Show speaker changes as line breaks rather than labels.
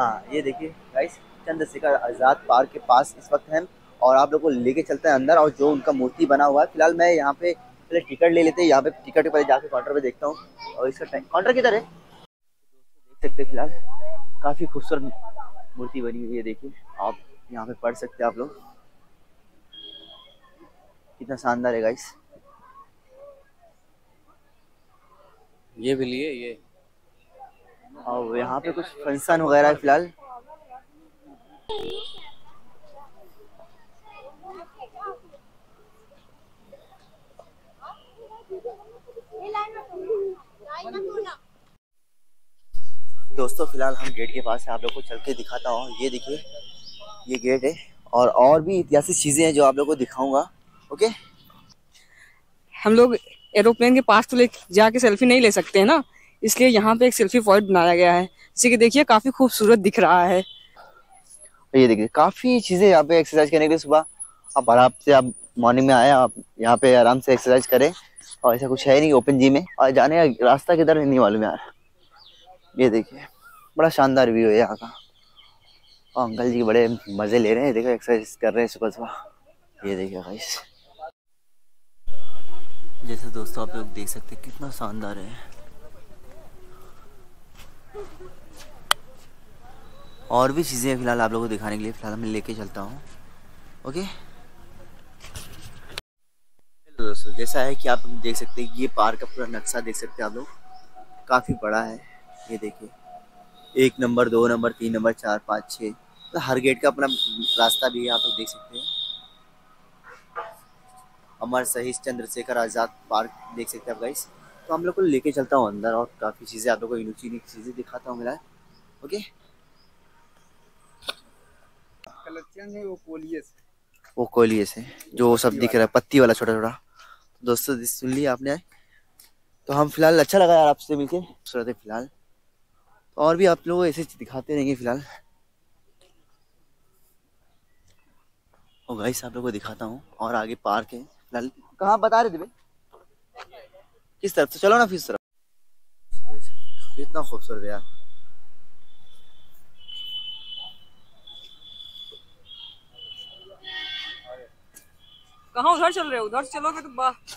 हाँ ये देखिए गाइस, चंद्रशेखर आज़ाद पार्क के पास इस वक्त हम, और आप लोग को लेके चलते हैं अंदर। और जो उनका मूर्ति बना हुआ है, फिलहाल मैं यहाँ पे पहले टिकट ले लेते हैं। यहाँ पे टिकट के पहले जाके काउंटर पे देखता हूँ। और इसका काउंटर किधर है, देख सकते हैं। फिलहाल काफ़ी खूबसूरत मूर्ति बनी हुई है, देखिए आप यहाँ पे पढ़ सकते हैं आप लोग। कितना शानदार है गाइस।
ये भी लिए ये।
और यहाँ पे कुछ फंक्शन वगैरह है फिलहाल। दोस्तों फिलहाल हम गेट के पास हैं, आप लोग को चल के दिखाता हूँ। ये देखिए, ये गेट है। और भी ऐतिहासिक चीजें हैं जो आप लोग को दिखाऊंगा। ओके,
हम लोग एरोप्लेन के पास तो ले जाके सेल्फी नहीं ले सकते हैं ना, इसलिए यहाँ पे एक सेल्फी पॉइंट बनाया गया है, जैसे कि देखिए काफी खूबसूरत दिख रहा है।
तो ये देखिए काफी चीजें यहाँ पे एक्सरसाइज करने के लिए। सुबह आप आराम से, आप मॉर्निंग में आए, आप यहाँ पे आराम से एक्सरसाइज करें। और ऐसा कुछ है नहीं ओपन जिम में, और जाने का रास्ता किधर है नहीं मालूम यार। ये देखिए बड़ा शानदार व्यू है यहाँ का। और अंकल जी बड़े मजे ले रहे हैं, देखो एक्सरसाइज कर रहे हैं सुबह सुबह। ये देखिए गाइस, जैसे दोस्तों आप लोग देख सकते हैं कितना शानदार है। और भी चीज़ें फिलहाल आप लोगों को दिखाने के लिए फिलहाल मैं लेके चलता हूँ। ओके दोस्तों, जैसा है कि आप देख सकते हैं, ये पार्क का पूरा नक्शा देख सकते हैं आप लोग, काफ़ी बड़ा है। ये देखिए 1 नंबर 2 नंबर 3 नंबर 4 5 6, तो हर गेट का अपना रास्ता भी है, आप लोग देख सकते हैं। अमर शहीद चंद्रशेखर आज़ाद पार्क देख सकते हैं आप गाइस। तो हम लोग को लेके चलता हूँ अंदर, और काफ़ी चीज़ें आप लोग को यूनिक यूनिक चीज़ें दिखाता हूँ मेरा। ओके,
कलेक्शन है वो कोलिए से,
वो कोयलिए से जो सब दिख रहा है, पत्ती वाला छोटा छोटा। दोस्तों सुन लिया आपने। तो हम फिलहाल, अच्छा लगा यार आपसे मिलके, खूबसूरत है फिलहाल। और भी आप लोग ऐसे दिखाते रहेंगे फिलहाल। और गाइस आप लोग को दिखाता हूँ, और आगे पार्क है फिलहाल। कहाँ बता रहे थे भाई, किस तरफ से, चलो ना फिर इस तरफ। कितना खूबसूरत है यार।
कहाँ उधर चल रहे हो, उधर चलोगे तो